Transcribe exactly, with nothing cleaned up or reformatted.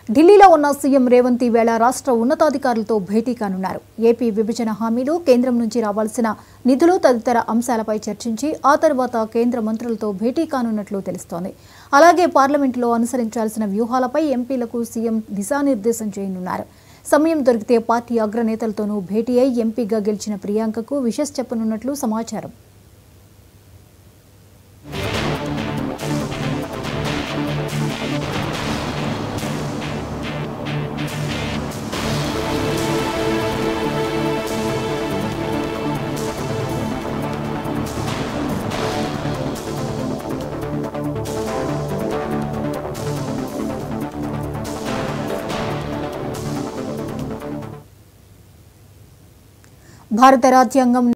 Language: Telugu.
ఢిల్లీలో ఉన్న సీఎం రేవంత్ ఈవేళ రాష్ట్ర ఉన్నతాధికారులతో భేటీ కానున్నారు. ఏపీ విభజన హామీలు, కేంద్రం నుంచి రావాల్సిన నిధులు తదితర అంశాలపై చర్చించి ఆ తర్వాత కేంద్ర మంత్రులతో భేటీ కానున్నట్లు తెలుస్తోంది. అలాగే పార్లమెంటులో అనుసరించాల్సిన వ్యూహాలపై ఎంపీలకు సీఎం దిశానిర్దేశం చేయనున్నారు. సమయం దొరికితే పార్టీ అగ్రనేతలతోనూ భేటీ అయి ఎంపీగా గెలిచిన ప్రియాంకకు విషెస్ చెప్పనున్నట్లు సమాచారం. భారత రాజ్యాంగం